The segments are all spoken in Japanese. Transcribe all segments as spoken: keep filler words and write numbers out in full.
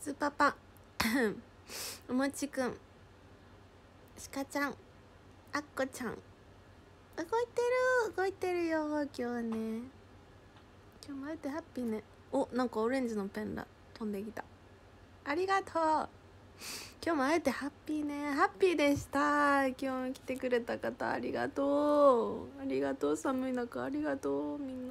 スパパおもちくん、しかちゃん、あっこちゃん、動いてる動いてるよ今日はね。今日も会えてハッピーね。お、なんかオレンジのペンラ飛んできた。ありがとう。今日も会えてハッピーね。ハッピーでした。今日も来てくれた方ありがとう。ありがとう。寒い中ありがとうみんな。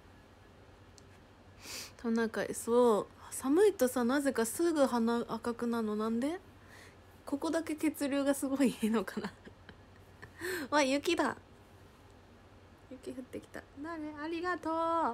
トナカイ、そう寒いとさ、なぜかすぐ鼻赤くなるの。なんで？ここだけ血流がすごいいいのかなわ、雪だ。雪降ってきた。誰？ありがとう。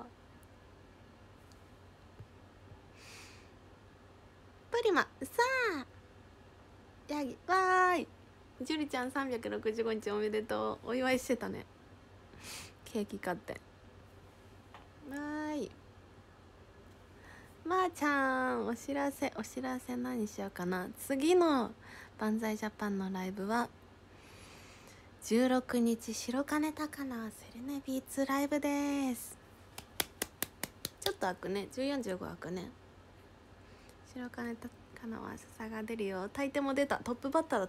プリマさあヤギわーい。ジュリちゃんさんびゃくろくじゅうごにちおめでとう。お祝いしてたね。ケーキ買ってわーい。まー、あ、ちゃんお知らせお知らせ何しようかな。次の万歳ジャパンのライブはじゅうろくにち白金高菜セレネビーツライブです。ちょっと開くね。じゅうよんじゅうご開くね。白金高菜は笹が出るよ。炊いても出た。トップバッターだった。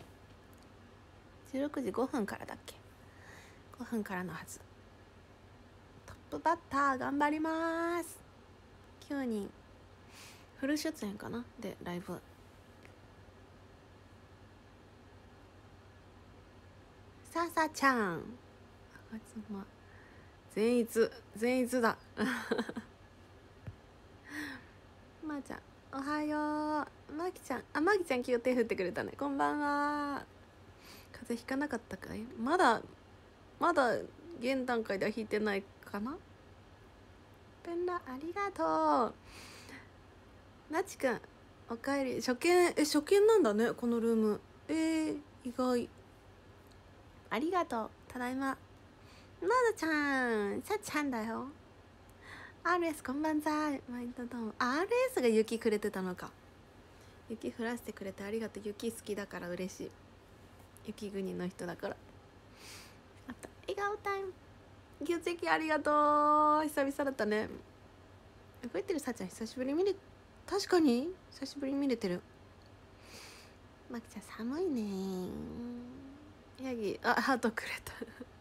じゅうろくじごふんからだっけ。ごふんからのはず。トップバッター頑張ります。きゅうにんフル出演かなでライブ。ささちゃん善逸善逸だまーちゃんおはよう。まきちゃん、あ、まきちゃん今日手振ってくれたね。こんばんは。風邪ひかなかったかい。まだまだ現段階では引いてないかな。ペンラありがとう。なちくんおかえり。初見、え初見なんだねこのルーム。えー、意外。ありがとう。ただいま。まだちゃんさっちゃんだよ。 アールエス こんばんざい。毎度どうも。 アールエス が雪くれてたのか。雪降らせてくれてありがとう。雪好きだから嬉しい。雪国の人だから。あと笑顔タイム血液ありがとう。久々だったね。動いてるさっちゃん久しぶりに見れ。確かに久しぶりに見れてる。まきちゃん寒いね。ヤギあハートくれた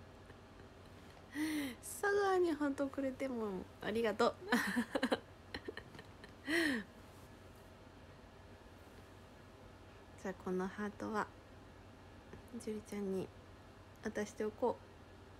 佐川にハートくれてもありがとうじゃあこのハートはジュリちゃんに渡しておこう。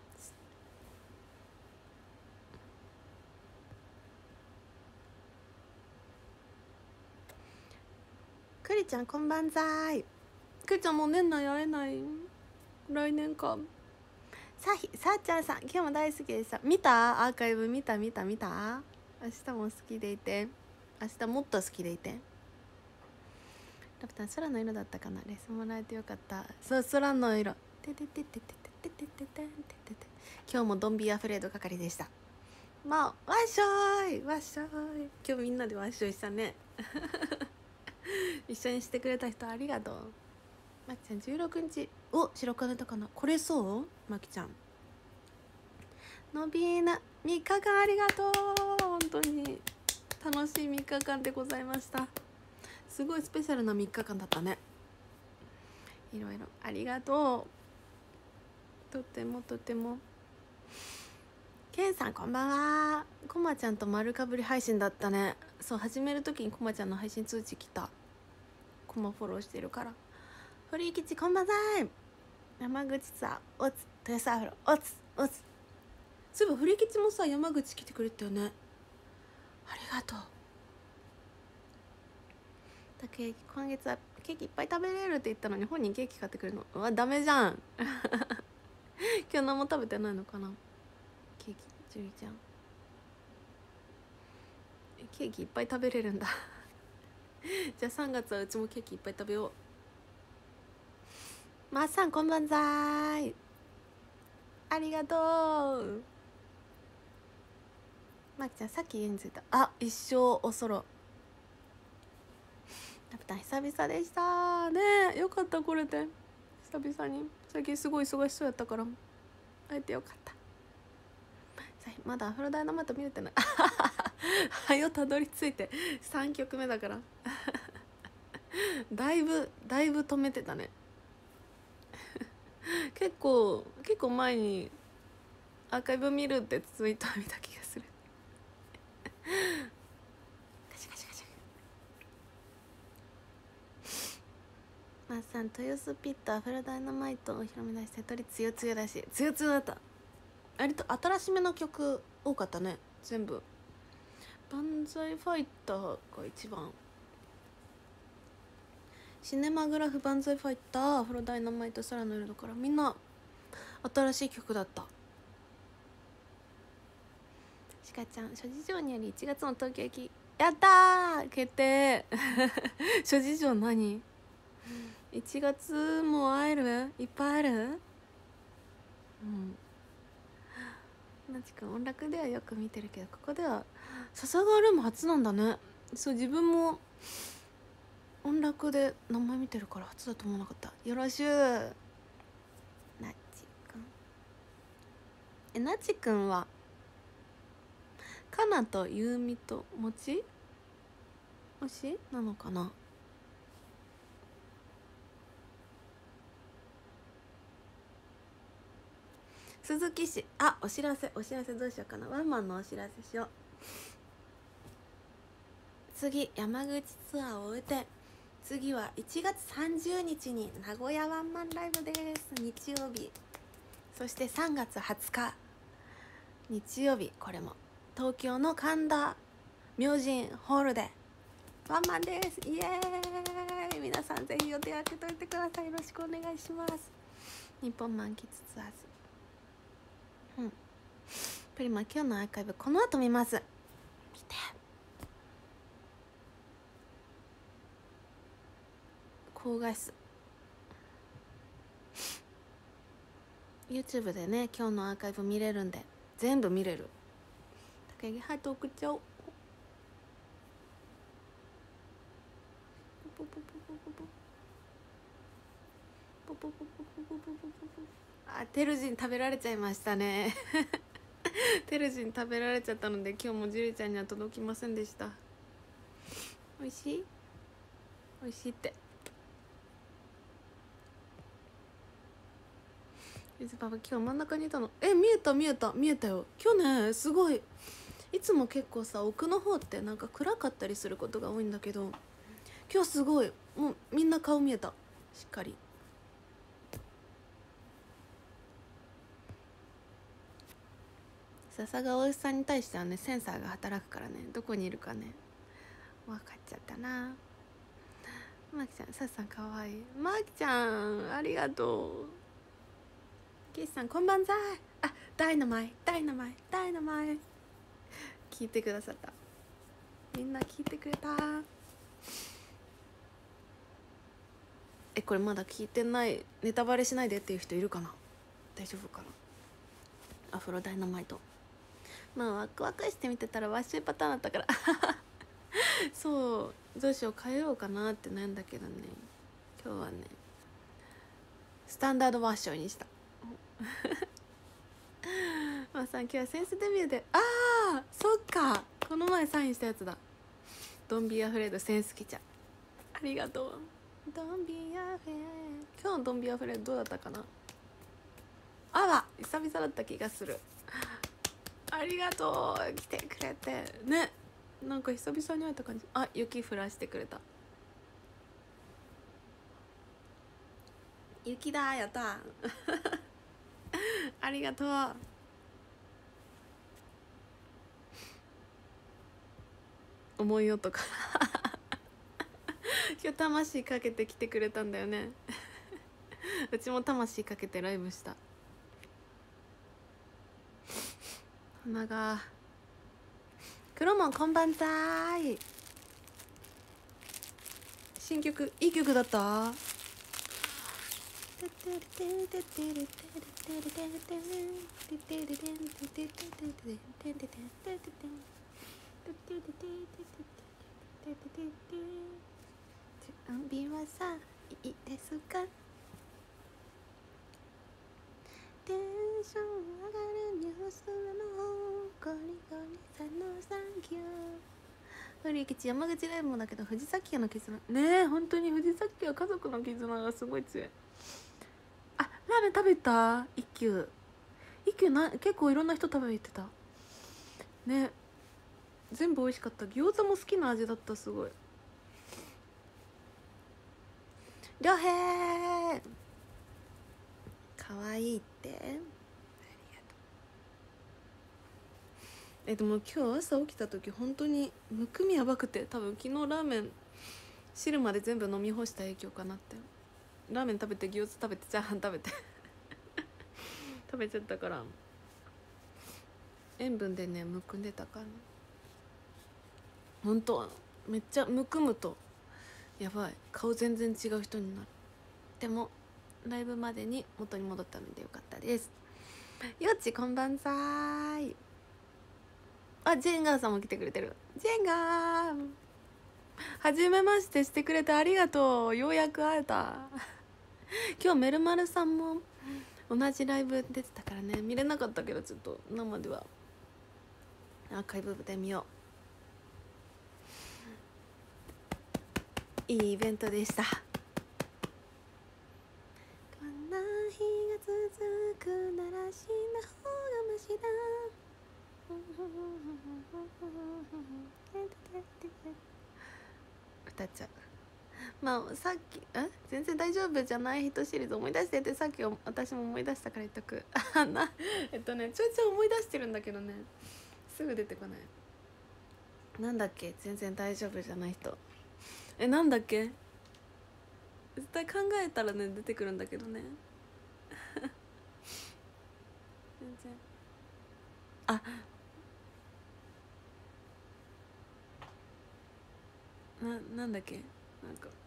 クリちゃんこんばんざい。クリちゃんもう年内会えない。来年か。さひさっちゃんさん今日も大好きでした。見たアーカイブ見た見た見た。明日も好きでいて。明日もっと好きでいて。ラプタン空の色だったかな。レスもらえてよかった。そう空の色。てててててててててててて。今日もドンビーアフレード係でした。まあわっしょいわっしょい。今日みんなでわっしょいしたね一緒にしてくれた人ありがとう。まきちゃんじゅうろくにちお白金たかな。これそうまきちゃんのびーなみっかかんありがとう。本当に楽しいみっかかんでございました。すごいスペシャルなみっかかんだったね。いろいろありがとう。とてもとても。ケンさんこんばんは。こまちゃんと丸かぶり配信だったね。そう始める時にこまちゃんの配信通知来た。こまフォローしてるから。フリーキチこんばんざい。山口さんおつ豊洲アフロおつおつ。そういえばフリーキチもさ山口来てくれたよね。ありがとう。だケーキ今月はケーキいっぱい食べれるって言ったのに本人ケーキ買ってくるの。うわダメじゃん今日何も食べてないのかな。ケーキジュリちゃんケーキいっぱい食べれるんだじゃあさんがつはうちもケーキいっぱい食べよう。まっさんこんばんざーい。ありがとう。まっちゃんさっき家に着いた。あ一生おそろラプタン久々でしたね。よかったこれで久々に。最近すごい忙しそうやったから会えてよかった。まだアフロダイナマイト見れてないはよたどり着いてさんきょくめだからだいぶだいぶ止めてたね結構結構前にアーカイブ見るってツイート見た気がするカシャカシャカシャマッさん、豊洲ピットアフロダイナマイトを広め出して鳥つよつよだし、つよつよだった。割と新しめの曲多かったね。全部バンザイファイターが一番、シネマグラフバンザイファイター、アフロダイナマイト、空の色だから、みんな新しい曲だった。シカちゃん、諸事情によりいちがつの東京駅やったー決定諸事情何、いちがつも会える、いっぱいある。うん、なちくん音楽ではよく見てるけど、ここでは笹川ルーム初なんだね。そう、自分も音楽で名前見てるから初だと思わなかった。よろしゅうなちくん。え、なちくんはかなとゆうみともちもしなのかな。鈴木氏、あ、お知らせお知らせどうしようかな。ワンマンのお知らせしよう。次山口ツアーを終えて、次はいちがつさんじゅうにちに名古屋ワンマンライブです。日曜日。そしてさんがつはつか日曜日、これも東京の神田明神ホールでワンマンです。イエーイ。皆さんぜひ予定開けといてください。よろしくお願いします。日本満喫ツアーズ。うん、プリマ今日のアーカイブこの後見ます。見て。高画質 YouTube でね、今日のアーカイブ見れるんで全部見れる。高木ハート送っちゃおう。あ、テルジン食べられちゃいましたねテルジン食べられちゃったので今日もジュリちゃんには届きませんでした。おいしいおいしいって。ゆずパパ今日真ん中にいたの。え、見えた見えた見えたよ。今日ねすごい、いつも結構さ奥の方ってなんか暗かったりすることが多いんだけど、今日すごいもうみんな顔見えたしっかり。笹川さんに対してはねセンサーが働くからね、どこにいるかね分かっちゃったな。マキちゃん、さっさんかわいい。マキちゃんありがとう。キシさんこんばんざい。あ、ダイナマイダイナマイダイナマイ聞いてくださった。みんな聞いてくれた。え、これまだ聞いてない、ネタバレしないでっていう人いるかな。大丈夫かな。アフロダイナマイト、まあワクワクして見てたらワッシュイパターンだったからそうどうしよう変えようかなって悩んだけどね、今日はねスタンダードワッショイにしたまあさん今日はセンスデビューで、ああそっか、この前サインしたやつだ。ドンビーアフレードセンスキちゃんありがとう。ドンビーアフレード、今日のドンビーアフレードどうだったかな。あら久々だった気がする。ありがとう来てくれてね、なんか久々に会えた感じ。あ、雪降らしてくれた。雪だやったありがとう。思いよとか今日魂かけて来てくれたんだよねうちも魂かけてライブした。花が黒門こんばんざーい。新曲いい曲だった。準備はさいいですか。テンション上がるニュースのゴリゴリさんのサンキュー。堀吉山口ライブもだけど藤崎家の絆ねえ、本当に藤崎家は家族の絆がすごい強い。あ、ラーメン食べた一休一休な、結構いろんな人食べに行ってたね。全部美味しかった。餃子も好きな味だった。すごい。りょうへいかわいいって。ありがとう。えでも今日朝起きた時本当にむくみやばくて、多分昨日ラーメン汁まで全部飲み干した影響かなって。ラーメン食べて餃子食べてチャーハン食べて食べちゃったから塩分でねむくんでたからね。本当めっちゃむくむとやばい、顔全然違う人になる。でもライブまでに元に戻ったのでよかったです。よっちこんばんさーい。あ、ジェンガーさんも来てくれてる。ジェンガーはじめましてしてくれてありがとう。ようやく会えた今日メルマルさんも同じライブ出てたからね、見れなかったけどちょっと生ではアーカイブで見よう。いいイベントでした。こんな日が続くなら死んだ方がマシだ歌っちゃう。まあさっきえ全然大丈夫じゃない人シリーズ思い出してて、さっき私も思い出したから言っとくあなえっとねちょいちょい思い出してるんだけどね、すぐ出てこない。なんだっけ、全然大丈夫じゃない人。えなんだっけ、絶対考えたらね出てくるんだけどね全然。あななんだっけ、なんか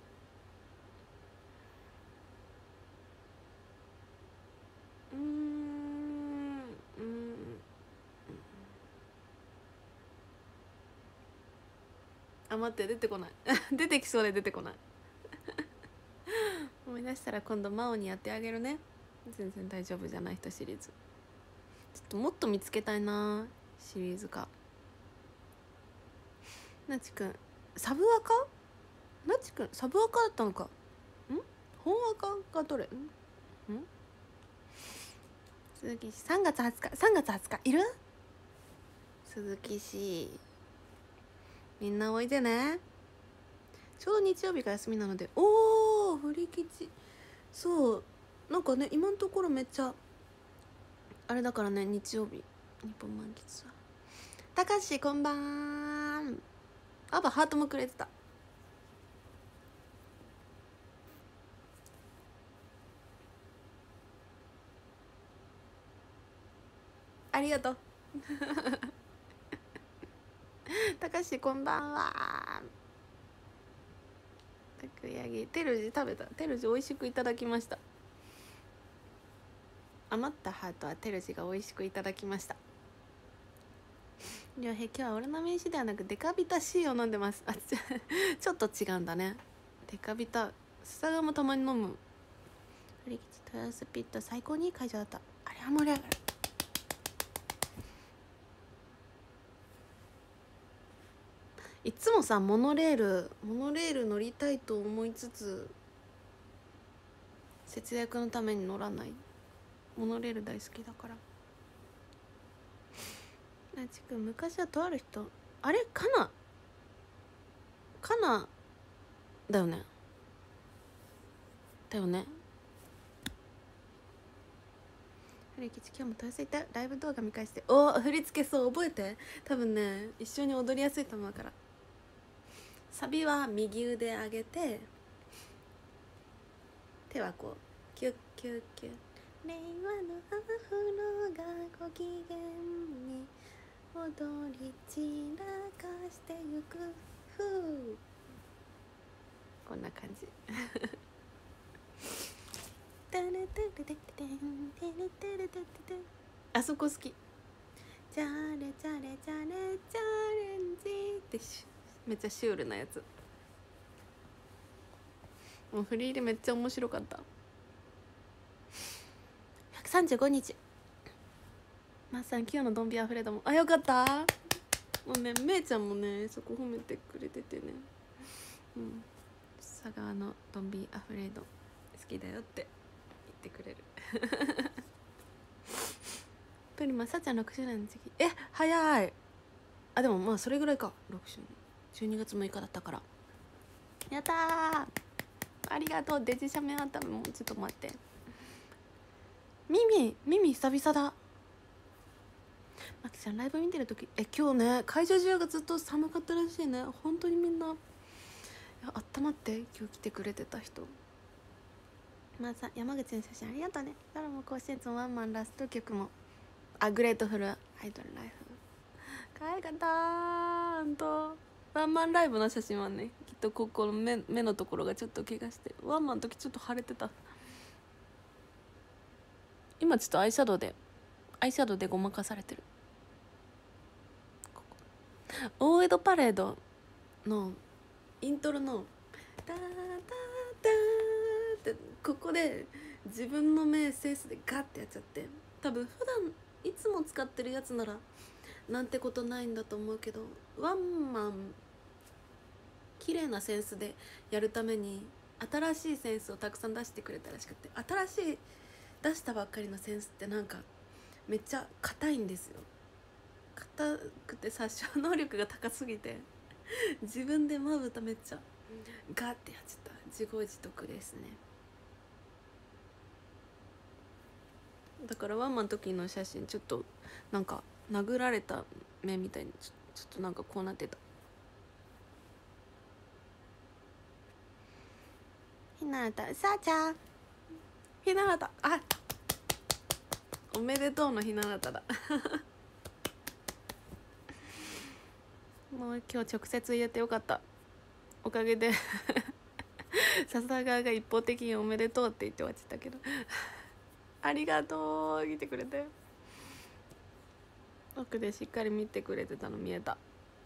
うーんうんあ待って出てこない出てきそうで出てこない思い出したら今度真央にやってあげるね。全然大丈夫じゃない人シリーズ。ちょっともっと見つけたいなシリーズか。なちくんサブアカ、なちくんサブアカだったのか。ん本アカがどれんん鈴木氏さんがつはつかさんがつはつかいる。鈴木氏みんなおいでね。ちょうど日曜日が休みなので。おお振り吉、そうなんかね今のところめっちゃあれだからね、日曜日日本満喫は。たかしこんばん。あばハートもくれてた。ありがとうたかしこんばんは。たくやぎてるじ食べた。てるじ美味しくいただきました。余ったハートはてるじが美味しくいただきました。りょうへい今日はオロナミン C ではなくデカビタ C を飲んでます。あちょっと違うんだね。デカビタスサガもたまに飲む。振り吉豊洲ピット最高にいい会場だった。あれは盛り上がる。いつもさモノレールモノレール乗りたいと思いつつ節約のために乗らない。モノレール大好きだから。なちくん昔はとある人、あれかなかなだよねだよね。振り吉今日も豊洲行ったライブ動画見返して。お振り付けそう覚えて。多分ね一緒に踊りやすいと思うから。サビは右腕上げて手はこうキュッキュッキュッ。令和のアフロがご機嫌に踊り散らかしてゆく。ふうこんな感じあそこ好き。チャレチャレチャレチャレンジってめっちゃシュールなやつ。もう振り入れめっちゃ面白かった。ひゃくさんじゅうごにちまさに今日のドンビアフレードもあよかった。もうねめいちゃんもねそこ褒めてくれててね、うん、佐川のドンビアフレード好きだよって言ってくれるプリマさちゃんろくしゅうねんの時え早い。あでもまあそれぐらいかろくしゅうねんじゅうにがつむいかだったからやったーありがとう。デジシャメあったもうちょっと待ってミミミミ久々だ。マキちゃんライブ見てる時え今日ね会場中がずっと寒かったらしいね。本当にみんないやあったまって今日来てくれてた人。まず山口の写真ありがとうね。ドラマ甲子園ワンマンラスト曲もあグレートフルアイドルライフかわいかったー。ほんとワンマンライブの写真はねきっとここの 目, 目のところがちょっと怪我してワンマンの時ちょっと腫れてた。今ちょっとアイシャドウでアイシャドウでごまかされてる。ここ大江戸パレードのイントロのタタタってここで自分の目センスでガッてやっちゃって多分普段いつも使ってるやつならなんてことないんだと思うけどワンマン綺麗なセンスでやるために新しいセンスをたくさん出してくれたらしくて新しい出したばっかりのセンスってなんかめっちゃ硬いんですよ。硬くて殺傷能力が高すぎて自分でまぶためっちゃガーってやっちゃった。自業自得ですね。だからワンマンの時の写真ちょっとなんか殴られた目みたいにちょちょっとなんかこうなってた。ひなたさあちゃんひなたあおめでとうのひなただもう今日直接言えてよかった。おかげで笹川が一方的におめでとうって言って終わっちゃったけどありがとう来てくれて奥でしっかり見てくれてたの見えた。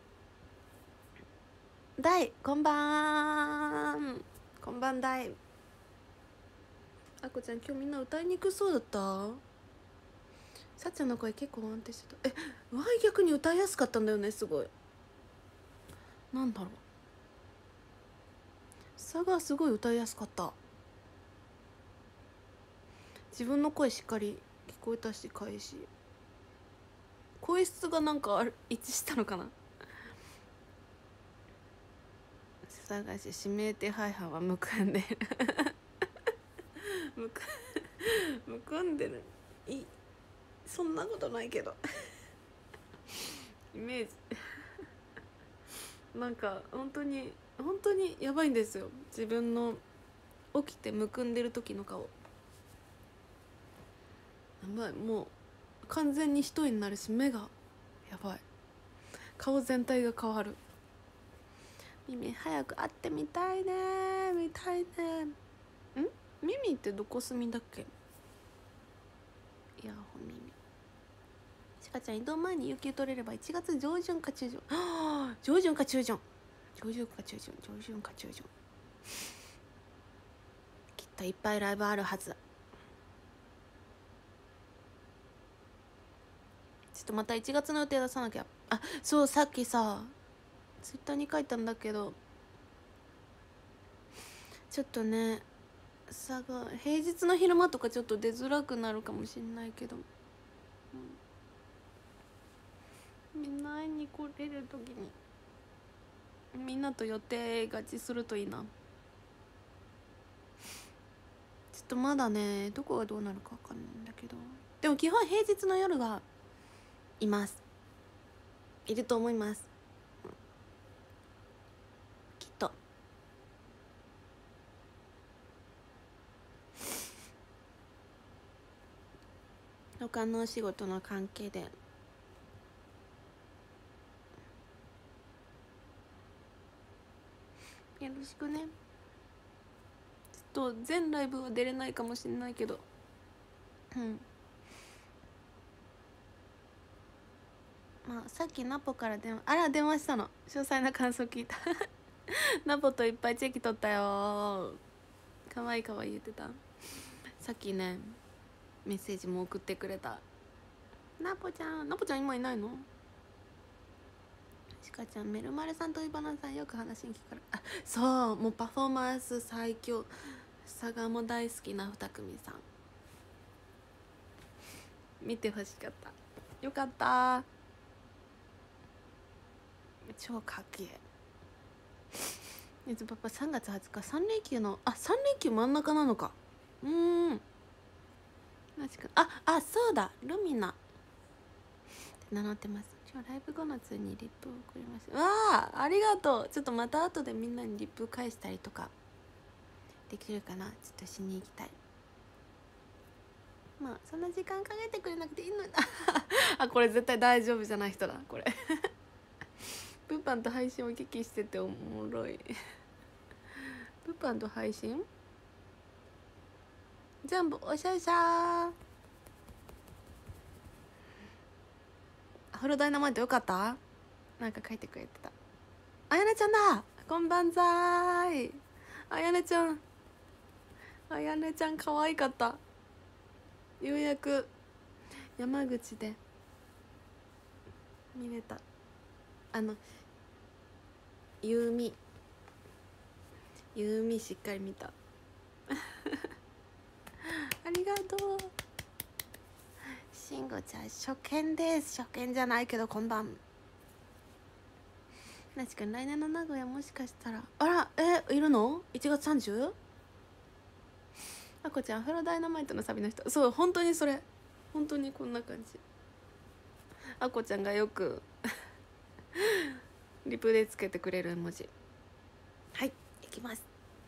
大こんばんこんばん大あこちゃん今日みんな歌いにくそうだった。さっちゃんの声結構安定してた。えわい逆に歌いやすかったんだよね。すごいなんだろう佐賀すごい歌いやすかった。自分の声しっかり聞こえたし返し声質がなんか一致したのかな。佐賀市指名手配犯はむくんでるむくむくんでるいそんなことないけどイメージなんか本当に本当にやばいんですよ。自分の起きてむくんでる時の顔やばい。もう完全に一人になるし目がやばい。顔全体が変わる。耳早く会ってみたいね見たいね。ん耳ってどこ住みだっけ。イヤホン耳ちかちゃん移動前に有給取れればいちがつ上旬か中旬はあ上旬か中旬上旬か中旬上旬か中旬きっといっぱいライブあるはず。ちょっとまたいちがつの予定出さなきゃ。あそうさっきさツイッターに書いたんだけどちょっとねさが平日の昼間とかちょっと出づらくなるかもしれないけど、うん、みんな会いに来れる時にみんなと予定合致するといいな。ちょっとまだねどこがどうなるか分かんないんだけどでも基本平日の夜はいますいると思います、うん、きっと他のお仕事の関係でよろしくね。ちょっと全ライブは出れないかもしれないけどうんまあさっきナポから電話あら電話したの詳細な感想聞いたナポといっぱいチェキ取ったよかわいいかわいい言ってた。さっきねメッセージも送ってくれた。 なぽちゃん、なぽちゃん今いないの？しかちゃん、メルマルさんとイバナさんよく話に聞くから。あ、そう、もうパフォーマンス最強、佐賀も大好きな二組さん見てほしかった。よかった、超かっけえ。えずパパさんがつはつかさん連休の、あ、さん連休真ん中なのか。うーん、確かああそうだ、ルミナって名乗ってます。今日ライブ後の通にリップを送りました。わあ、ありがとう。ちょっとまた後でみんなにリップ返したりとかできるかな。ちょっとしに行きたい。まあそんな時間かけてくれなくていいのにあ、これ絶対大丈夫じゃない人だこれプーパンと配信を聞きしてておもろいプーパンと配信全部おしゃれしゃー。アフロダイナマイトよかった？なんか書いてくれてた。あやねちゃんだ、こんばんざーい。あやねちゃん、あやねちゃん可愛かった。ようやく山口で見れた。あのゆうみゆうみしっかり見たありがとう。しんごちゃん初見です。初見じゃないけどこんばん。なちくん来年の名古屋もしかしたら、あら、えいるの？ いち 月 さんじゅう？ あこちゃんアフロダイナマイトのサビの人。そう、本当にそれ、本当にこんな感じ。あこちゃんがよくリプでつけてくれる絵文字。はい、いきます。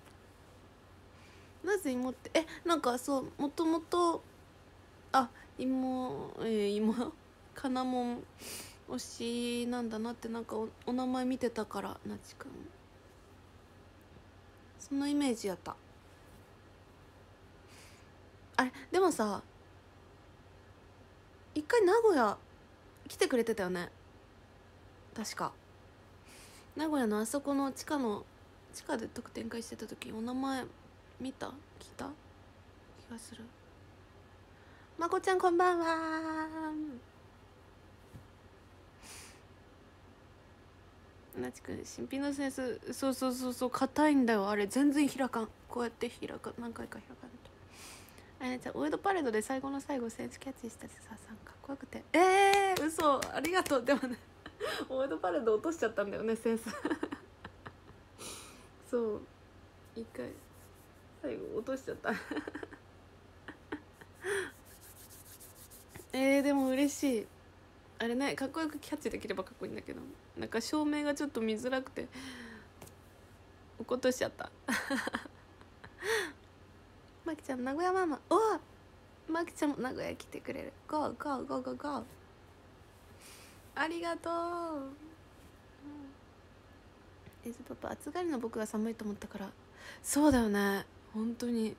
なぜ芋って、えなんかそう、もともとあ芋えー、芋かなもん推しなんだなって、なんか お, お名前見てたから、なちくんそのイメージやった。あれでもさ、一回名古屋来てくれてたよね確か。名古屋のあそこの地下の地下で特展開してた時お名前見た聞いた気がする。まこちゃんこんばんは。なちくん新品のセンス、そうそうそうそう、硬いんだよあれ、全然開かん。こうやって開か何回か開かんと。あやちゃんオールドパレードで最後の最後センスキャッチしたってさ、さんかっこよくて、えー嘘、ありがとう。でもねオールドパレード落としちゃったんだよねセンスそう一回最後落としちゃったえー、でも嬉しい。あれね、かっこよくキャッチできればかっこいいんだけど、なんか照明がちょっと見づらくて落っことしちゃったまきちゃん名古屋ママ、おわまきちゃんも名古屋来てくれる。ゴーゴーゴーゴーゴー、ありがとう、うん、えずパパ暑がりの僕が寒いと思ったから。そうだよね、本当に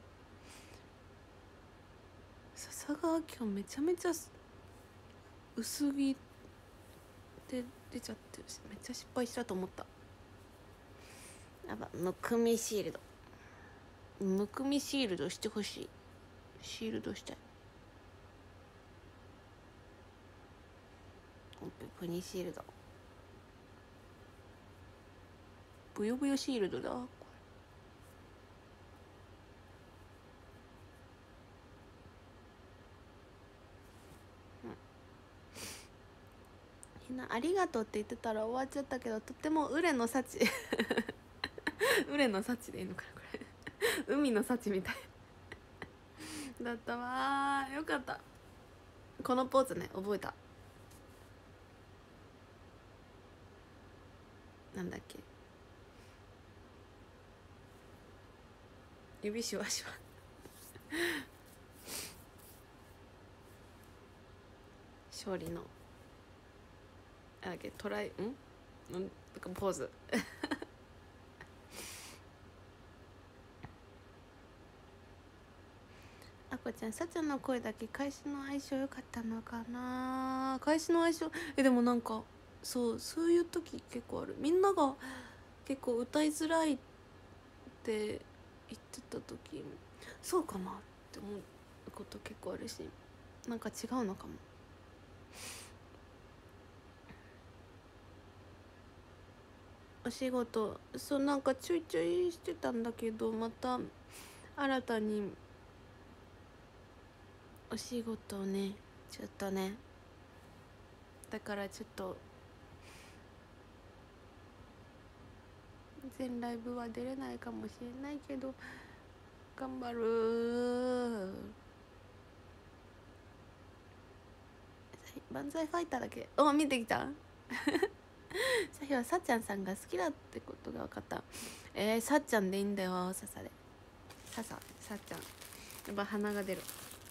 笹川今日めちゃめちゃ薄着で出ちゃってるし、めっちゃ失敗したと思った。やば、むくみシールド、むくみシールドしてほしい。シールドしたい。プニシールド、ブヨブヨシールドだこれ、うん、ひなありがとうって言ってたら終わっちゃったけど、とってもウレの幸ウレの幸でいいのかなこれ海の幸みたいだったわー。よかった、このポーズね覚えた。なんだっけ、指シュワシュワ勝利のあだっけトライんんとかポーズあこちゃん、さちゃんの声だけ返しの相性良かったのかな。返しの相性、えでもなんかそうそういう時結構ある。みんなが結構歌いづらいって言ってた時、そうかなって思うこと結構あるし、なんか違うのかも。 お仕事、そうなんかちょいちょいしてたんだけど、また新たにお仕事をね、ちょっとね、だからちょっと全ライブは出れないかもしれないけど頑張る。万歳ファイターだけお見てきた。さひはさっちゃんさんが好きだってことが分かった。えー、さっちゃんでいいんだよ。ささでさささっちゃん、やっぱ鼻が出る。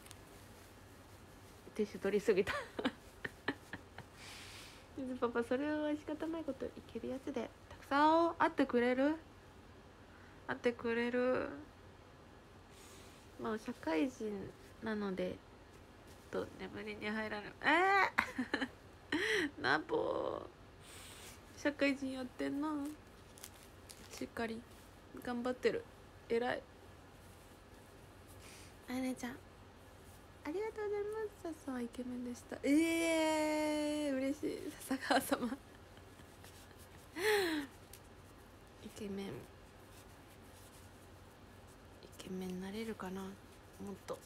ティッシュ取りすぎた。水パパ、それは仕方ないこと、いけるやつでたくさん会ってくれる会ってくれる。まあ社会人なのでと眠りに入らぬ。えー、ナポ社会人やってんな。しっかり頑張ってる。えらい。あやねちゃんありがとうございます。ささイケメンでした。えー、嬉しい。笹川様イケメンイケメンになれるかな。もっと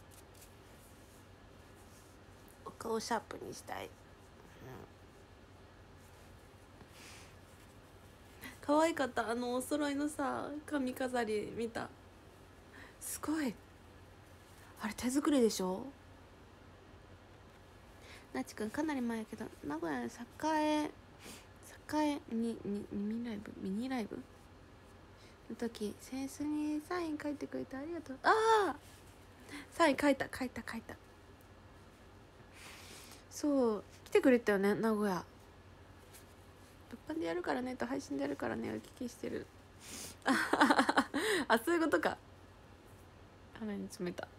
お顔シャープにしたい、うん、可愛かった。あのお揃いのさ髪飾り見た。すごい。あれ手作りでしょ。なちくんかなり前やけど名古屋の栄栄ににミニライブミニライブの時センスにサイン書いてくれてありがとう。ああサイン書いた書いた書いた。そう来てくれたよね名古屋。物販でやるからねと配信でやるからねお聞きしてる。あそういうことか。鼻に詰めた。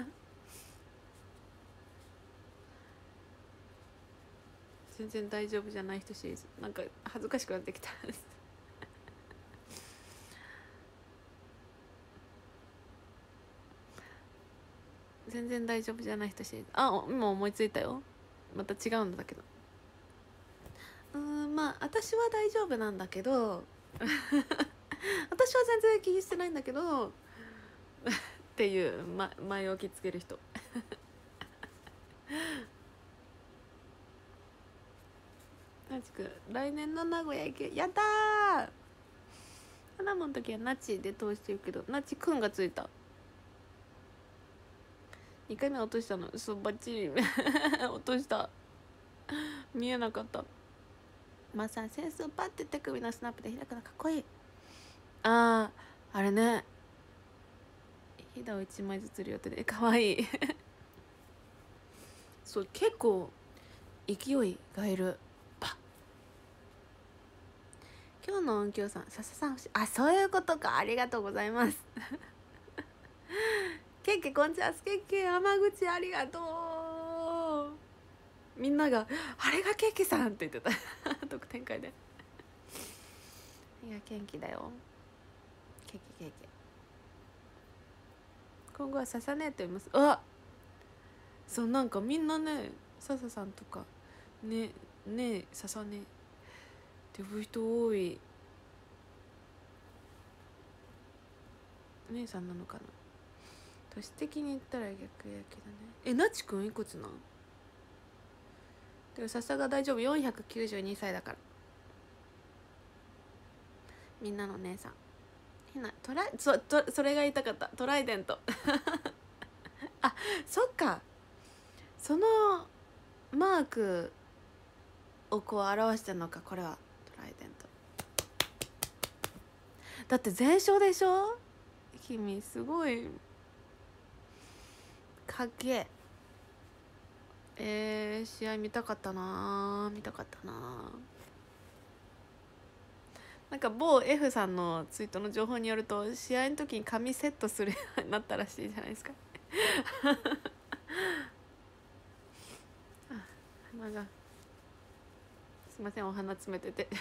全然大丈夫じゃない人シリーズなんか恥ずかしくなってきた。全然大丈夫じゃない人シリーズ。あ今思いついたよ。また違うんだけど、うーんまあ私は大丈夫なんだけど私は全然気にしてないんだけどっていう、ま、前置きつける人。なちくん来年の名古屋行けやったー。花もの時はナチで通してるけどナチくんがついた。にかいめ落としたの。そうバッチリ落とした。見えなかった。まあさセンスをパッて手首のスナップで開くのかっこいい。あーあれねひだをいちまいずつ売る予定でかわいい。そう結構勢いがいる。今日の音響さん笹さん欲しい。あそういうことか。ありがとうございます。ケッケこんちはすケッケ山口ありがとう。みんながあれがケッケさんって言ってた。特典会で。いや元気だよケッケケッケ。今後は笹ねって言います。あそうなんかみんなね笹さんとかねね笹ねって呼ぶ人多い。姉さんなのかな。年的に言ったら逆焼きだね。えなちくんいくつなん。でも笹が大丈夫よんひゃくきゅうじゅうにさいだから。みんなの姉さんひなトライ そ, とそれが言いたかった。トライデント。あそっかそのマークをこう表してるのか。これはトライデントだって全勝でしょ。君すごいかっけえ。えー、試合見たかったな見たかったな。なんか某 F さんのツイートの情報によると試合の時に髪セットするようになったらしいじゃないですか。あ鼻がすいませんお鼻詰めてて。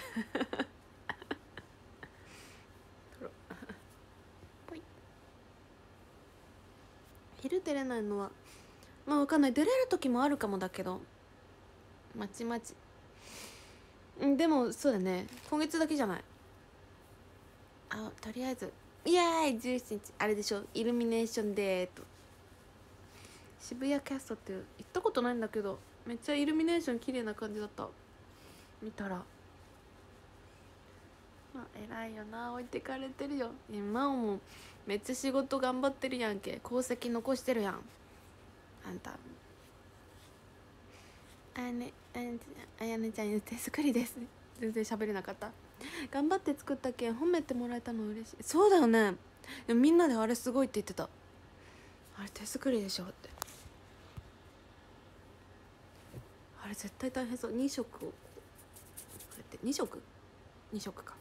昼出れないのはまあ分かんない。出れる時もあるかもだけどまちまち。んでもそうだね、今月だけじゃない。あ、とりあえずイエーイじゅうしちにちあれでしょ、イルミネーションデート。渋谷キャストって行ったことないんだけど、めっちゃイルミネーション綺麗な感じだった。見たら、まあ、偉いよな、置いてかれてるよ。今もめっちゃ仕事頑張ってるやんけ、功績残してるやんあんた。あやねあやねちゃん手作りですね。全然喋れなかった。頑張って作ったけん褒めてもらえたの嬉しい。そうだよね、でもみんなであれすごいって言ってた。あれ手作りでしょって。あれ絶対大変そう。に色をこうやってに色に色か。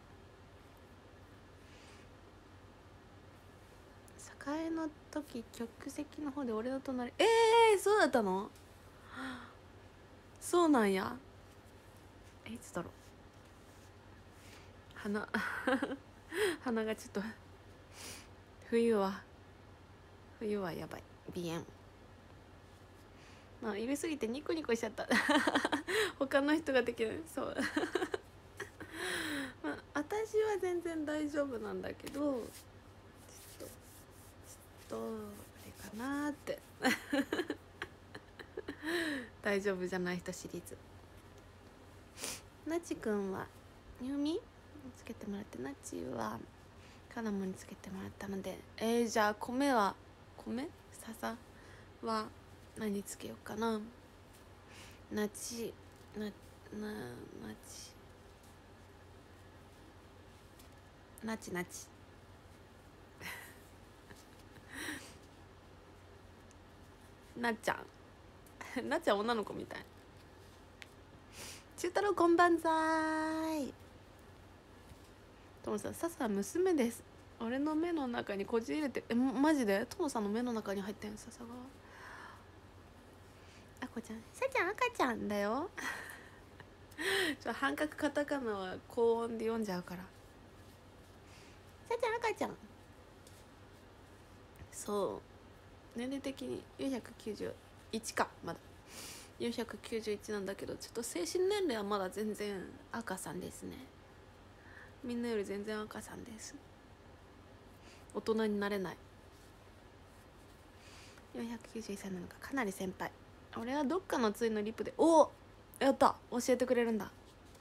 栄の時客席の方で俺の隣、えー、そうだったの。そうなんや。え、いつだろう。鼻鼻がちょっと冬は冬はやばい。鼻炎。まあ入れすぎてニコニコしちゃった他の人ができない。そうまあ私は全然大丈夫なんだけど、ちょっとちょっとあれかなって大丈夫じゃない人シリーズ。なちくんはゆみつけてもらって、なちはカナモにつけてもらったので、えー、じゃあ米は米笹は何つけようかな。なちなななちなちなちなっちゃんなっちゃん女の子みたい。中太郎こんばんざーい。ともさん、笹は娘です。俺の目の中にこじ入れて、えマジでともさんの目の中に入ってん笹が。あこちゃん、さちゃん赤ちゃんだよちょ半角カタカナは高音で読んじゃうから。さちゃん赤ちゃん。そう年齢的によんひゃくきゅうじゅういちか、まだよんひゃくきゅうじゅういちなんだけど、ちょっと精神年齢はまだ全然赤さんですね。みんなより全然赤さんです。大人になれない。よんひゃくきゅうじゅういちさいなのか、かなり先輩。俺はどっかのついのリップで、おやった教えてくれるんだ。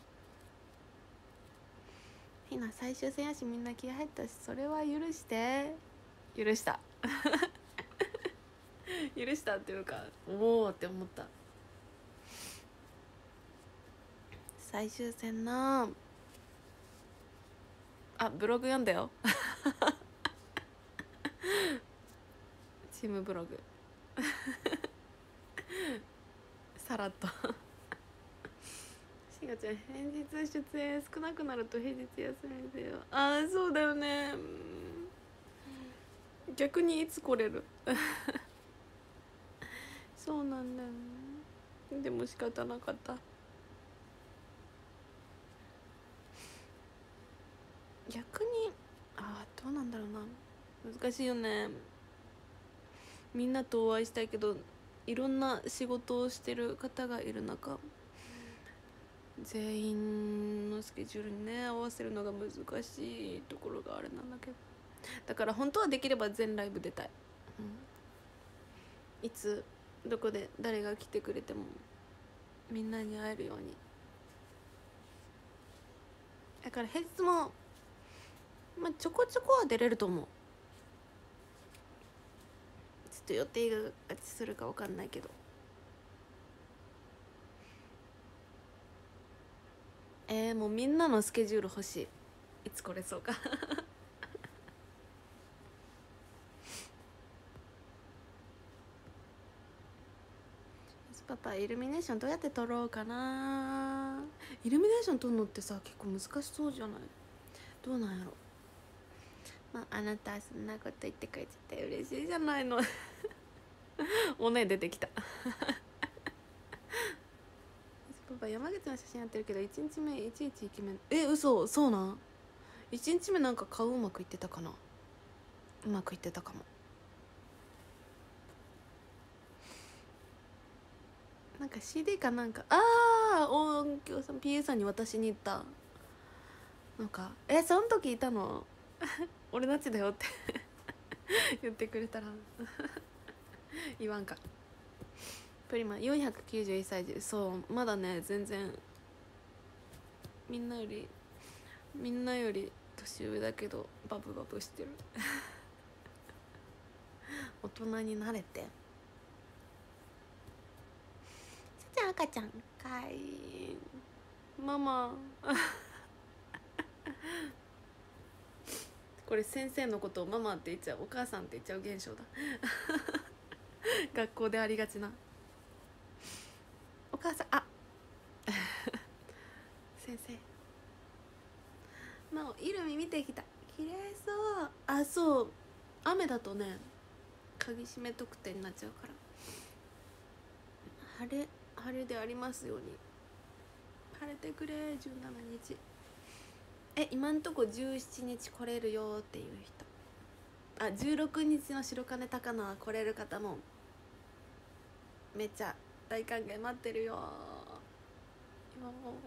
ひな最終戦やしみんな気合入ったし、それは許して許した許したっていうか、おおって思った。最終戦なあ、ブログ読んだよチームブログさらっとしがちゃん、平日出演少なくなると平日休みでよ。ああそうだよね。逆にいつ来れるそうなんだよね。でも仕方なかった。逆にああどうなんだろうな、難しいよね。みんなとお会いしたいけど、いろんな仕事をしてる方がいる中、全員のスケジュールにね合わせるのが難しいところがあれなんだけど、だから本当はできれば全ライブ出たい、うん、いつどこで誰が来てくれてもみんなに会えるように。だから平日も、まあ、ちょこちょこは出れると思う。ちょっと予定が合致するか分かんないけど、えー、もうみんなのスケジュール欲しい。いつ来れそうかパパイルミネーションどうやって撮ろうかな。イルミネーション撮るのってさ結構難しそうじゃない。どうなんやろ。まああなたそんなこと言ってくれてて嬉しいじゃないのおね出てきたパパ山口の写真やってるけどいちにちめいちいちイケメン。え嘘そうなん。いちにちめなんか顔うまくいってたかな。うまくいってたかも。 なんか シーディー かなんか、ああ音響さん ピーエー さんに渡しに行った。なんか「えその時いたの俺ナチだよ」って言ってくれたら言わんか。プリマよんひゃくきゅうじゅういっさい児、そうまだね全然みんなよりみんなより年上だけどバブバブしてる大人になれて。さちゃん赤ちゃんかいママこれ先生のことをママって言っちゃう、お母さんって言っちゃう現象だ学校でありがちなお母さん、あ先生なおイルミ見てきた、綺麗そう。あそう雨だとね鍵閉め特典になっちゃうから、晴れ晴れでありますように。晴れてくれじゅうしちにち。え今んとこじゅうしちにち来れるよっていう人、あじゅうろくにちの白金高菜は来れる方もめっちゃ大歓迎待ってるよ。今もう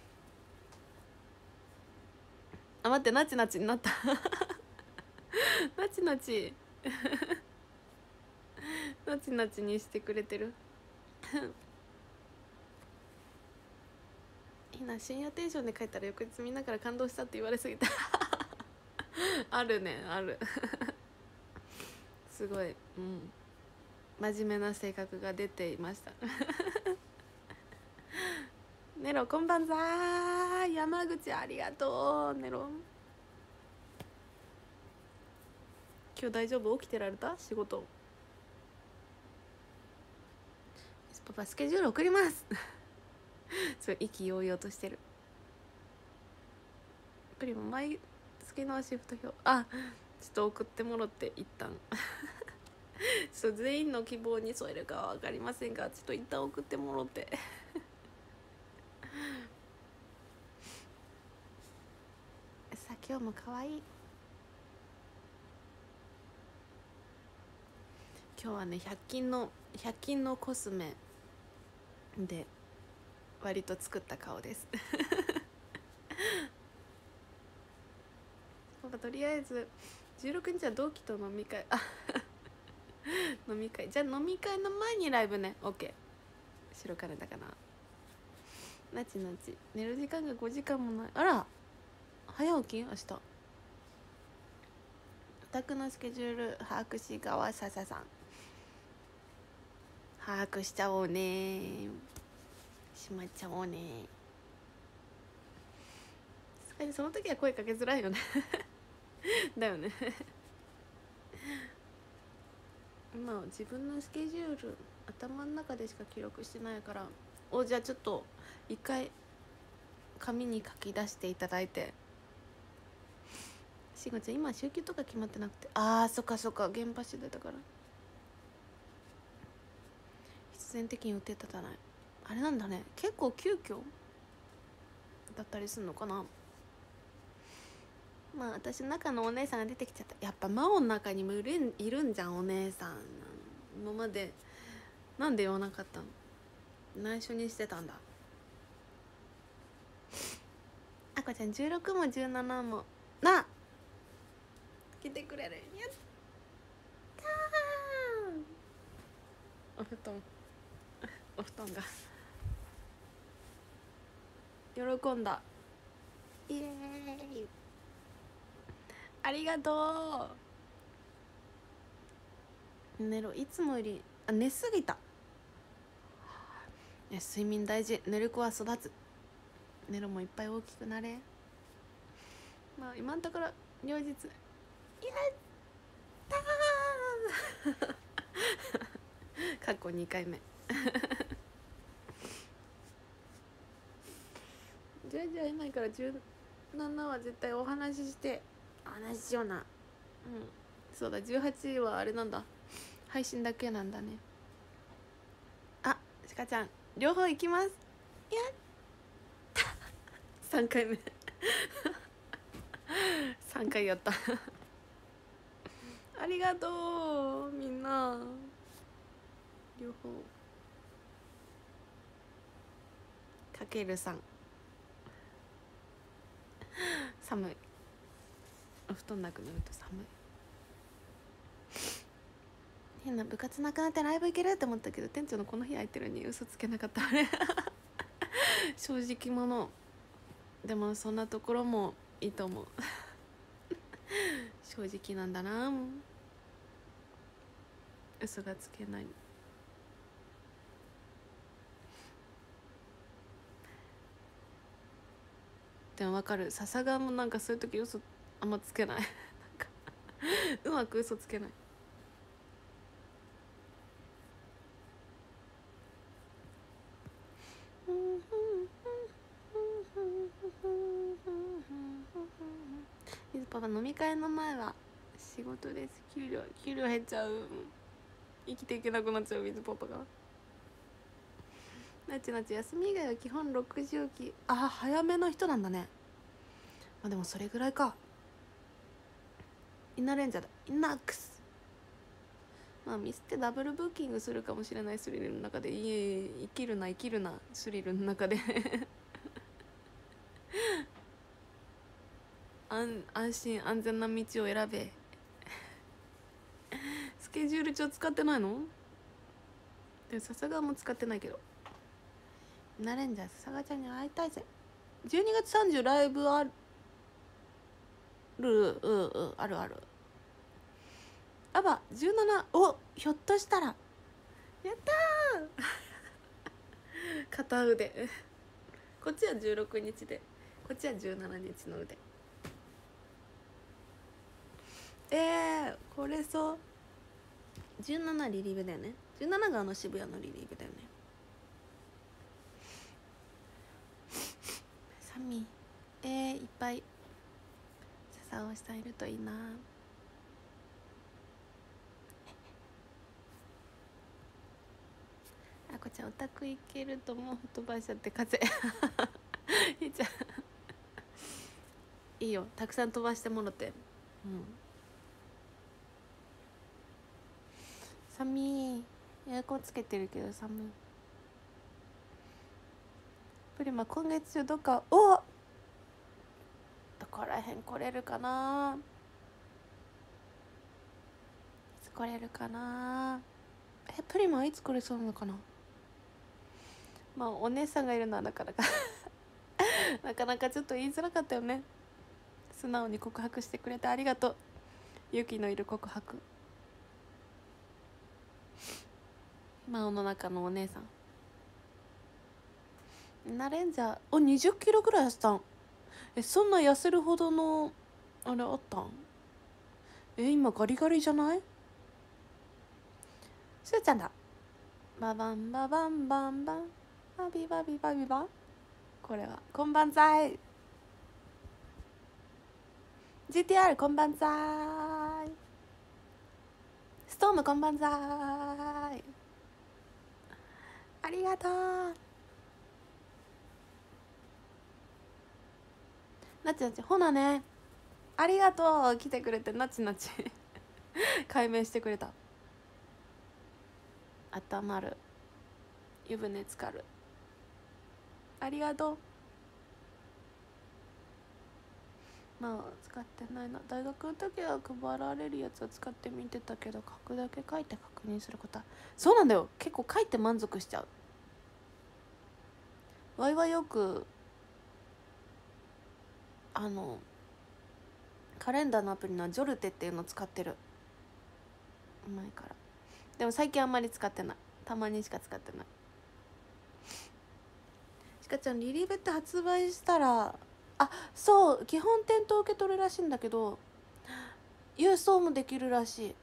あ待ってナチナチになったナチナチナチナチにしてくれてるひな深夜テンションで書いたら翌日みんなから感動したって言われすぎたあるねあるすごい、うん、真面目な性格が出ていましたネロこんばんざー、山口ありがとうネロ。今日大丈夫？起きてられた？仕事パパスケジュール送りますそれ意気揚々としてる。プリも毎月のシフト表、あちょっと送ってもろって一旦ちょっと全員の希望に添えるかは分かりませんが、ちょっと一旦送ってもろってさあ今日も可愛い。今日はねひゃく均のひゃく均のコスメで割と作った顔ですとりあえずじゅうろくにちは同期と飲み会、あ飲み会じゃあ飲み会の前にライブね。 OK 白金だかな。なちなち寝る時間がごじかんもない。あら早起き明日。お宅のスケジュール把握し側さささん把握しちゃおうね、しまっちゃおうね。さすがにその時は声かけづらいよねだよね今自分のスケジュール頭の中でしか記録してないから、おじゃあちょっと一回紙に書き出していただいて。しごちゃん今週休とか決まってなくて、あーそっかそっか現場次第だから必然的に予定立たない。あれなんだね、結構急遽だったりするのかな。まあ私の中のお姉さんが出てきちゃった。やっぱ真央の中にもいるん、いるんじゃんお姉さん。今までなんで言わなかったの？内緒にしてたんだ。あこちゃんじゅうろくもじゅうななもな来てくれる。やったー。お布団お布団が喜んだ。イエーイありがとうネロ。いつもよりあ寝すぎた。睡眠大事。寝る子は育つ。ネロもいっぱい大きくなれ。まあ今のところ両日やったー過去にかいめじゃあじゃあ会えないからじゅうななは絶対お話ししてお話ししような。うんそうだ、じゅうはちはあれなんだ、配信だけなんだね。あしかちゃん両方行きます。やったさんかいめさんかいやったありがとう。みんな両方かけるさん。寒い。お布団なくなると寒い。変な部活なくなってライブ行けるって思ったけど、店長のこの日空いてるに嘘つけなかったあれ正直者。でもそんなところもいいと思う正直なんだな、嘘がつけない。でも分かる、笹川もなんかそういう時嘘あんまつけないなんかうまく嘘つけない。ゆずパパ飲み会の前は仕事です。給料給料減っちゃう。生きていけなくなっちゃう水パパが。なちなち休み以外は基本ろくじ起き。あ、早めの人なんだね。まあでもそれぐらいか。イナレンジャーだ。イナックス。まあミスってダブルブッキングするかもしれないスリルの中で、いえ生きるな生きるなスリルの中で安安心安全な道を選べスケジュール帳使ってないの？で笹川も使ってないけど。なれんじゃ笹川ちゃんに会いたいぜ。じゅうにがつさんじゅうライブある。うんうんあるある。あばじゅうなな、おひょっとしたらやったー片腕こっちはじゅうろくにちでこっちはじゅうしちにちの腕。えー、これそうじゅうななリリーブだよね。じゅうなながあの渋谷のリリーブだよね。サミえー、いっぱい笹尾さんいるといいな。あこちゃんオタクいけると思う飛ばしちゃって風いいじゃんいいよたくさん飛ばしてもろて。うん寒い。エアコンつけてるけど寒い。プリマ今月中どっかおどこらへん来れるかな。いつ来れるかな。えプリマいつ来れそうなのかな。まあお姉さんがいるのはなかなかなかなかちょっと言いづらかったよね。素直に告白してくれてありがとう。勇気のいる告白。魔王の中のお姉さんなれんじゃおにじゅっキロぐらい痩せたん。えそんな痩せるほどのあれあったん。え今ガリガリじゃない。しゅうちゃんだ。ババンババンバンバンバビバビバビバン。これはこんばんざい ジーティーアール こんばんざいストームこんばんざいありがとう。なちなちほなねありがとう来てくれてなちなち解明してくれた。あったまる湯船浸かるありがとう。まあ使ってないな。大学の時は配られるやつは使ってみてたけど書くだけ書いて確認することはそうなんだよ。結構書いて満足しちゃう。わいはよくあのカレンダーのアプリのジョルテっていうの使ってる前から。でも最近あんまり使ってない。たまにしか使ってない。しかちゃんリリベって発売したらあそう基本店頭受け取るらしいんだけど郵送もできるらし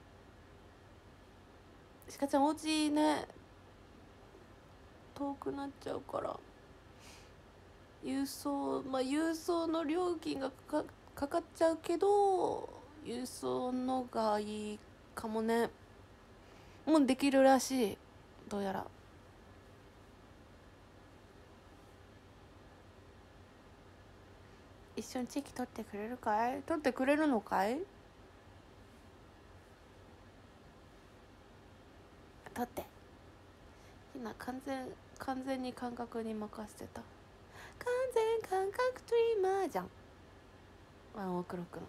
い。しかちゃんお家ね遠くなっちゃうから郵送まあ郵送の料金がかかかかっちゃうけど郵送のがいいかもね。もうできるらしいどうやら。一緒にチェキ取ってくれるかい。取ってくれるのかい。取って今完全完全に感覚に任せてた。完全感覚ドリーマーじゃん。ワンオクロックの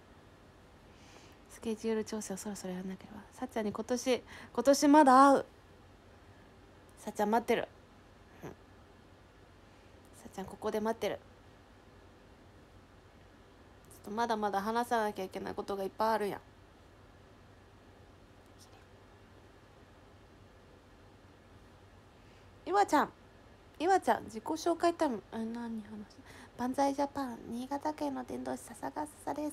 スケジュール調整をそろそろやらなければ。さっちゃんに今年今年まだ会う。さっちゃん待ってる、うん、さっちゃんここで待ってる。ちょっとまだまだ話さなきゃいけないことがいっぱいあるやん。いわちゃん、いわちゃん自己紹介タイム。あ、何話す。万歳ジャパン、新潟県の伝道師笹ヶ笹です。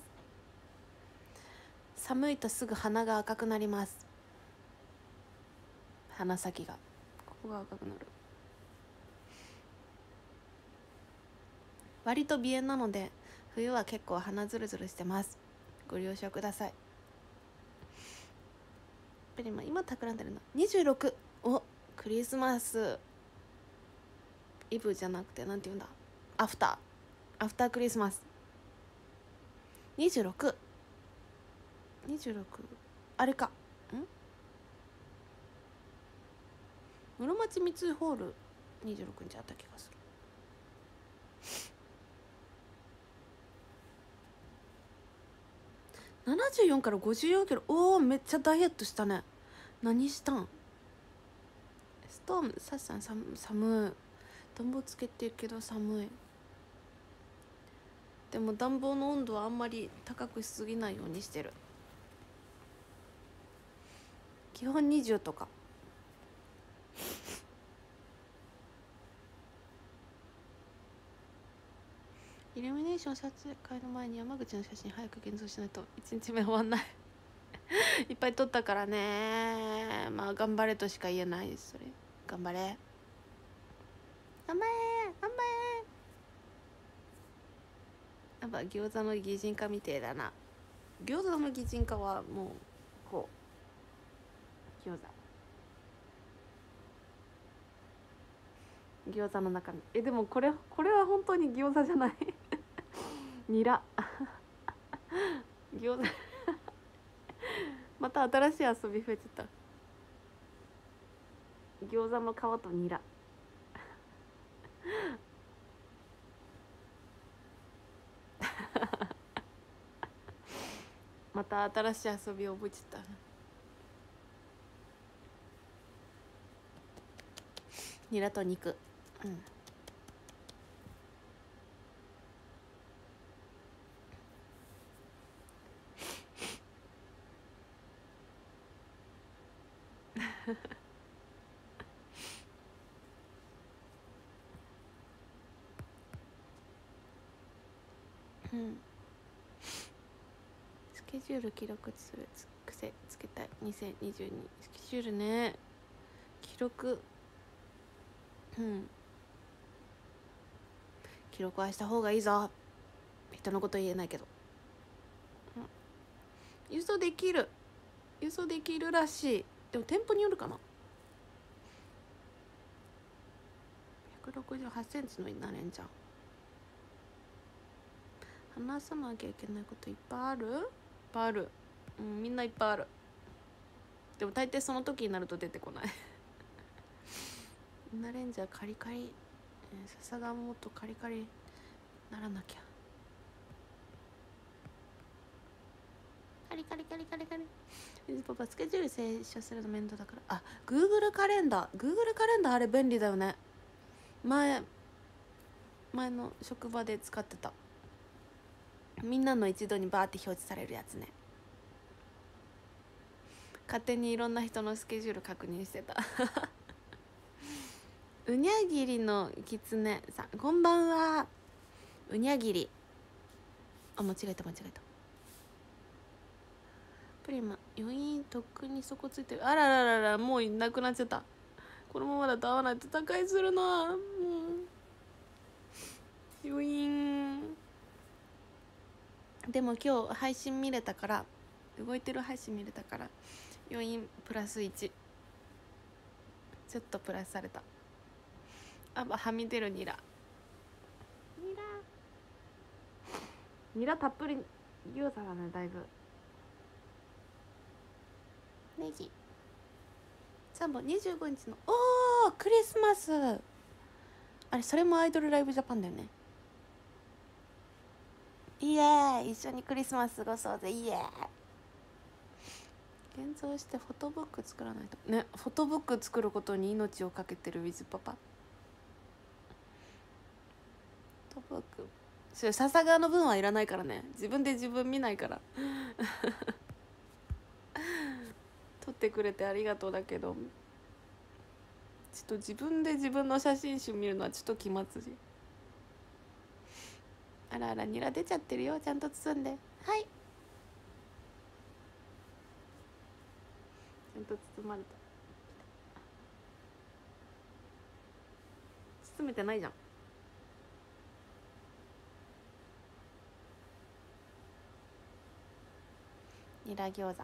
寒いとすぐ鼻が赤くなります。鼻先がここが赤くなる。割と鼻炎なので冬は結構鼻ズルズルしてます。ご了承ください。今今企んでるのにじゅうろく。お、クリスマスイブじゃなくてなんて言うんだ、アフターアフタークリスマス。にじゅうろく、にじゅうろく、あれか、ん室町三井ホールにじゅうろくにちあった気がする。ななじゅうよんからごじゅうよんキロ。おお、めっちゃダイエットしたね。何したん。ストーム、サッさん寒寒い。暖房つけてるけど寒い。でも暖房の温度はあんまり高くしすぎないようにしてる。基本にじゅうとか。イルミネーション撮影会の前に山口の写真早く現像しないといちにちめ終わんないいっぱい撮ったからね。まあ頑張れとしか言えないです。それ頑張れ頑張れ頑張れ。やっぱ餃子の擬人化みてえだな。餃子の擬人化はもうこう餃子餃子の中身。えでもこれこれは本当に餃子じゃないニラ餃子また新しい遊び増えちゃった。餃子の皮とニラまた新しい遊び覚えちゃった。ニラと肉、うんうん、スケジュール記録する癖つけたいにせんにじゅうに。スケジュールね、記録、うん記録はした方がいいぞ。人のこと言えないけど、うん、輸送できる輸送できるらしい。でも店舗によるかな。ひゃくろくじゅうはちセンチの稲蓮ちゃん、話さなきゃいけないこといっぱいあるいっぱいある、うん、みんないっぱいある。でも大抵その時になると出てこない稲レンジャーカリカリ、えー、笹がもっとカリカリならなきゃ。カリカリカリカリカリ。パパスケジュール清書するの面倒だから。あ、Google カレンダー Google カレンダーあれ便利だよね。前前の職場で使ってた。みんなの一度にバーって表示されるやつね。勝手にいろんな人のスケジュール確認してたうにゃぎりのきつねさん、こんばんは。うにゃぎり、あ、間違えた間違えた。プリマ余韻とっくに底ついてる。あらららら、もういなくなっちゃった。このままだと合わないと戦いするな。うん、余韻でも今日配信見れたから、動いてる配信見れたから余韻プラスいち、ちょっとプラスされた。あ、はみ出るニラニラニラたっぷり餃子だね。だいぶネギさんぼんにじゅうごにちの、おうクリスマス、あれそれもアイドルライブジャパンだよね。イエーイ、一緒にクリスマス過ごそうぜ、イエーイ。現像してフォトブック作らないとね。フォトブック作ることに命をかけてるウィズパパ。フォトブックそれ笹川の分はいらないからね、自分で自分見ないから撮ってくれてありがとうだけど、ちょっと自分で自分の写真集見るのはちょっと気まずい。あらあら、ニラ出ちゃってるよ、ちゃんと包んで。はい、ちゃんと包まれた。包めてないじゃん。ニラ餃子。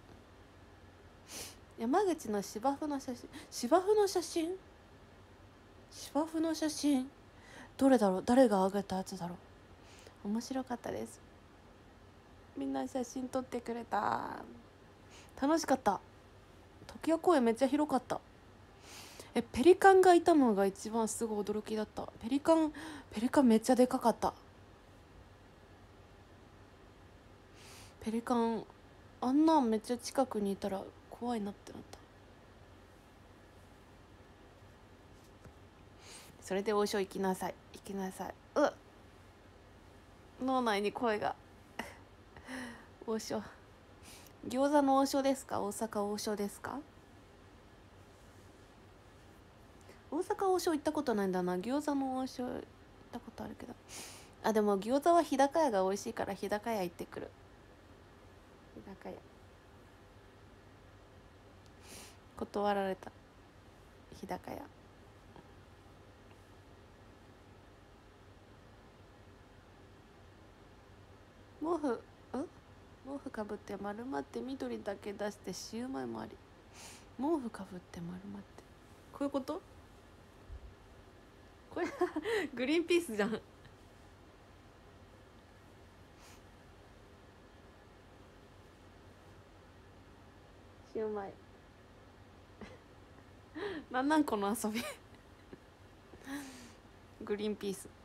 山口の芝生の写真、芝生の写真芝生の写真どれだろう、誰が上げたやつだろう。面白かったです。みんな写真撮ってくれた。楽しかった。時矢公園めっちゃ広かった。えペリカンがいたのが一番すごい驚きだった。ペリカンペリカンめっちゃでかかった。ペリカンあんなんめっちゃ近くにいたら怖いなってなった。それで王将行きなさい、行きなさい。うっ、脳内に声が王将、餃子の王将ですか、大阪王将ですか。大阪王将行ったことないんだな。餃子の王将行ったことあるけど、あでも餃子は日高屋が美味しいから日高屋行ってくる。日高屋断られた。日高屋毛布、うん毛布かぶって丸まって緑だけ出してシューマイもあり。毛布かぶって丸まって、こういうこと。これグリーンピースじゃん。シューマイなんなんこの遊びグリーンピース。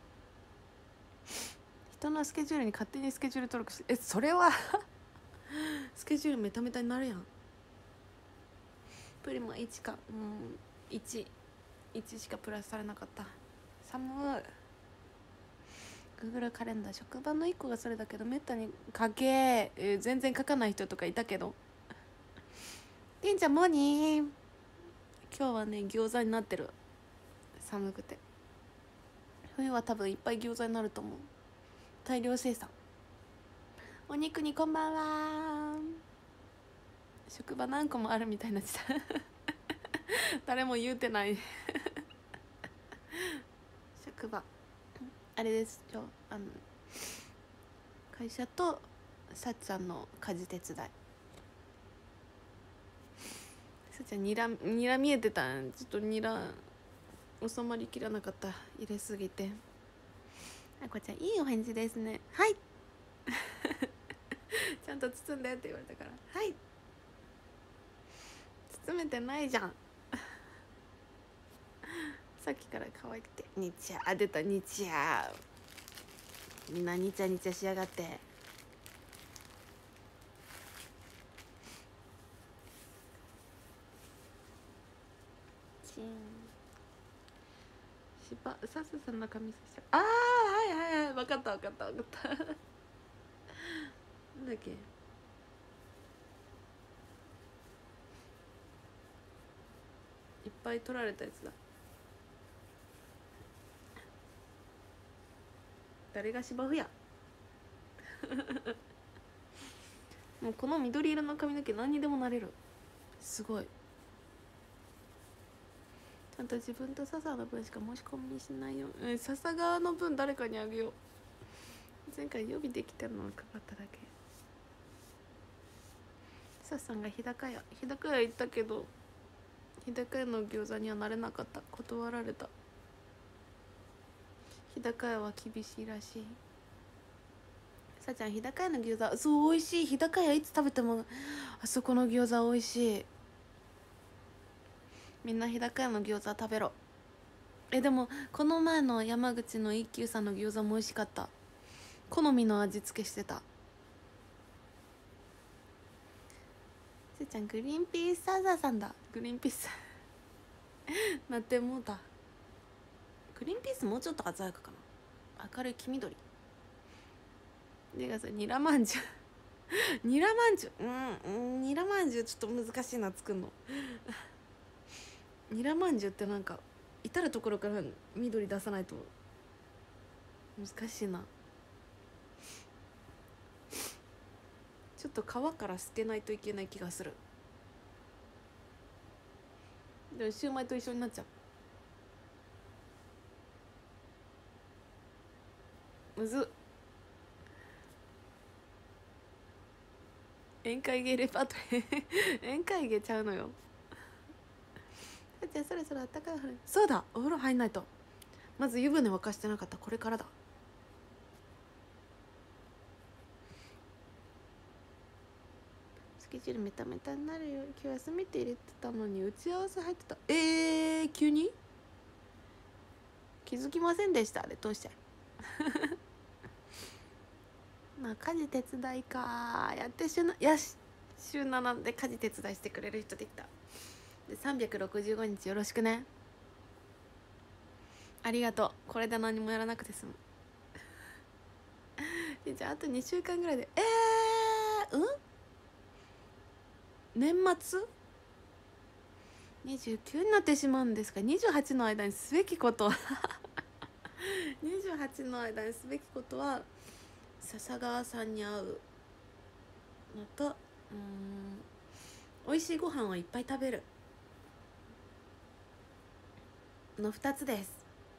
人のスケジュールに勝手にスケジュール登録して、えそれはスケジュールメタメタになるやん。プリもいちか、うんいちいちしかプラスされなかった。寒い。 Google カレンダー、職場のいっこがそれだけどめったに書け、えー、全然書かない人とかいたけど。りんちゃんモーニー。今日はね餃子になってる。寒くて。冬は多分いっぱい餃子になると思う。大量生産。お肉にこんばんは。職場何個もあるみたいになってた誰も言うてない職場あれですよ、あの会社とさっちゃんの家事手伝い。さっちゃんニラニラ見えてたん。ちょっとニラ収まりきらなかった、入れすぎて。あこちゃんいいお返事ですね。はいちゃんと包んでって言われたから、はい。包めてないじゃんさっきから可愛くて。にちゃあ出た、にちゃみんなにちゃにちゃしやがって。チンしばさすさんの髪さしああはいはいはい、分かった分かった分かったなんだっけ、いっぱい取られたやつだ。誰が芝生やもうこの緑色の髪の毛何にでもなれる。すごい。ちゃんと自分と笹の分しか申し込みしないよ。うん、笹側の分誰かにあげよう。前回予備できてるのを配っただけ。笹さんが日高屋日高屋行ったけど日高屋の餃子にはなれなかった。断られた。日高屋は厳しいらしい。さちゃん日高屋の餃子そう美味しい。日高屋いつ食べてもあそこの餃子美味しい。 みんな日高屋の餃子食べろ。えでもこの前の山口の一休さんの餃子も美味しかった。好みの味付けしてた。せいちゃんグリーンピースサザーさんだ。グリーンピースなってもうた。グリーンピースもうちょっと鮮やかかな。明るい黄緑でがさ、ニラまんじゅうニラまんじゅううんニラまんじゅうちょっと難しいな作るのニラまんじゅうってなんか至る所から緑出さないと難しいな。ちょっと皮から捨てないといけない気がする。でもシューマイと一緒になっちゃう。むずっ。宴会芸レパートリー宴会芸ちゃうのよ。じゃあそろそろあったかいお風呂。そうだ、お風呂入んないと。まず湯船沸かしてなかった。これからだ。スケジュールメタメタになるよ。今日休みって入れてたのに打ち合わせ入ってた。えー、急に気づきませんでした。あれどうしてまあ家事手伝いかやって週なよし週ななで家事手伝いしてくれる人できた。でさんびゃくろくじゅうごにちよろしくね。ありがとう。これで何もやらなくて済むでじゃああとにしゅうかんぐらいでえーうん年末にじゅうきゅうになってしまうんですが、にじゅうはちの間にすべきことにじゅうはちの間にすべきことは笹川さんに会うのと、うーん美味しいご飯をいっぱい食べるのふたつです。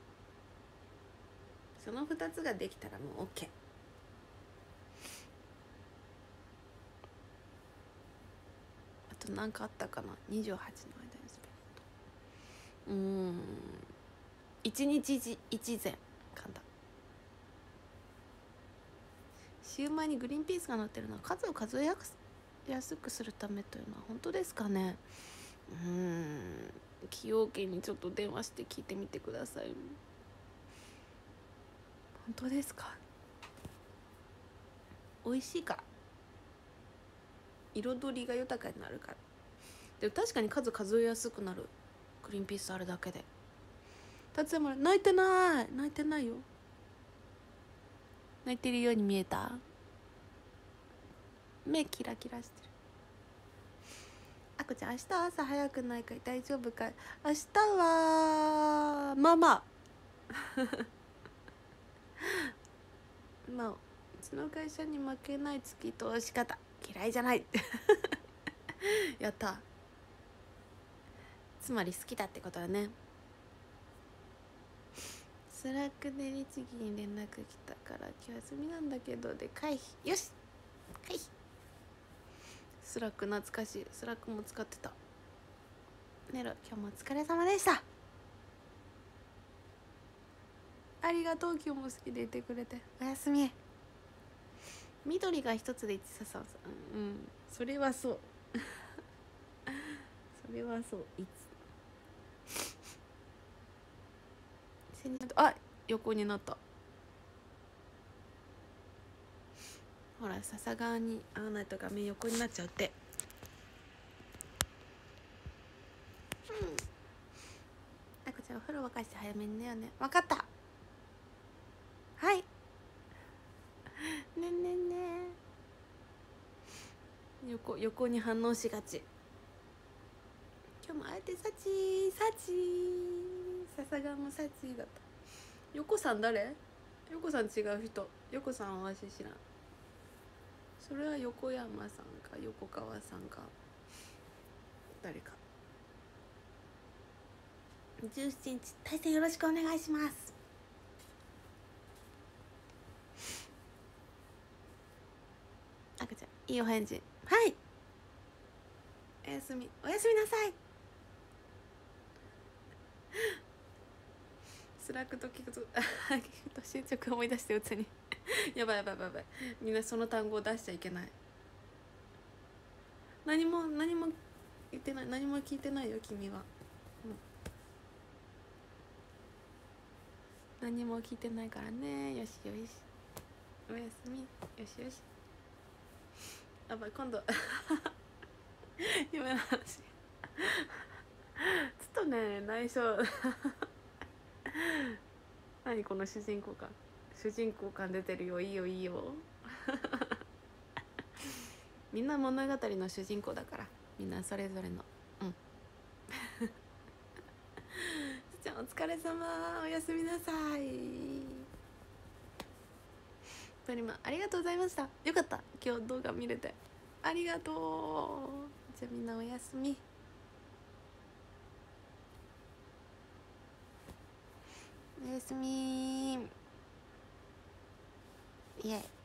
そのふたつができたらもう OK。 あと何かあったかな。にじゅうはちの間にすべきことうーん一日一善簡単。シューマイにグリーンピースが乗ってるのは数を数えやすくするためというのは本当ですかね。うーん崎陽軒にちょっと電話して聞いてみてください。本当ですか。美味しいから彩りが豊かになるから。でも確かに数数えやすくなる。グリーンピースあるだけで。達也泣いてない泣いてないよ。泣いてるように見えた。目キラキラしてる。あこちゃん明日朝早くないかい大丈夫かい。明日はまあまあまあうちの会社に負けない月通し方嫌いじゃないやった。つまり好きだってことだね。スラックで律儀に連絡来たから今日休みなんだけどで回避。よし回避。スラック懐かしい。スラックも使ってた。ネロ今日もお疲れ様でした。ありがとう。今日も好きでいてくれて。おやすみ。緑が一つで一笹さん。うんそれはそうそれはそう。いつあ横になった。ほら笹川に合わないと画面横になっちゃうって。うんあこちゃんお風呂沸かして早めに寝ようね。分かった。はいねんねんね横横に反応しがち。今日もあえてサチサチ笹川もサチだった。横さん誰。横さん違う人。横さんは私知らん。それは横山さんか横川さんか誰か。じゅうしちにち対戦よろしくお願いします。赤ちゃんいいお返事。はいおやすみおやすみなさいスラックと聞くと聞くと進捗思い出してうつにやばいやばいやばい。みんなその単語を出しちゃいけない。何も何も言ってない。何も聞いてないよ君は。 何も聞いてないからね。よしよし、おやすみ。よしよし。あば今度夢の話ちょっとね内緒何この主人公感、主人公感出てるよ。いいよいいよみんな物語の主人公だから、みんなそれぞれの。うんじゃあお疲れ様、おやすみなさい。トリマありがとうございました。よかった、今日動画見れてありがとう。じゃあみんなおやすみ。おやすみ。イエイ。